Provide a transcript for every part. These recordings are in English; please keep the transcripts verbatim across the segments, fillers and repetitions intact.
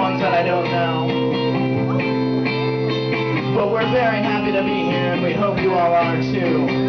ones that I don't know. But we're very happy to be here, and we hope you all are too.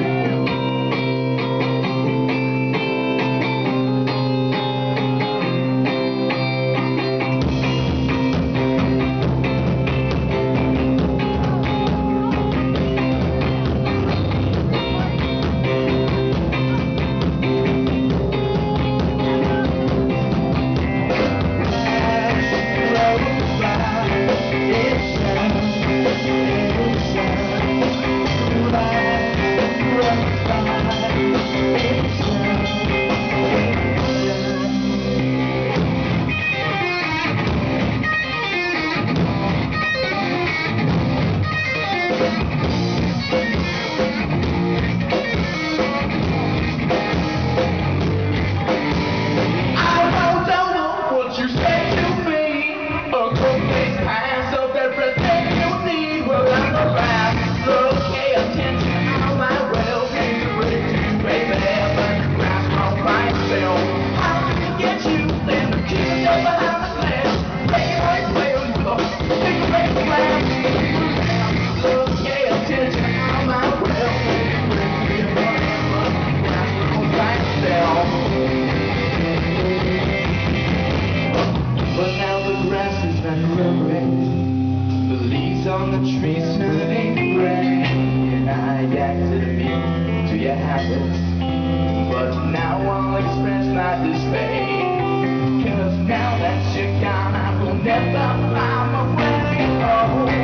The leaves on the trees turning gray, and I acted a mean to your habits, but now I'll express my dismay, 'cause now that you're gone I will never find my way home.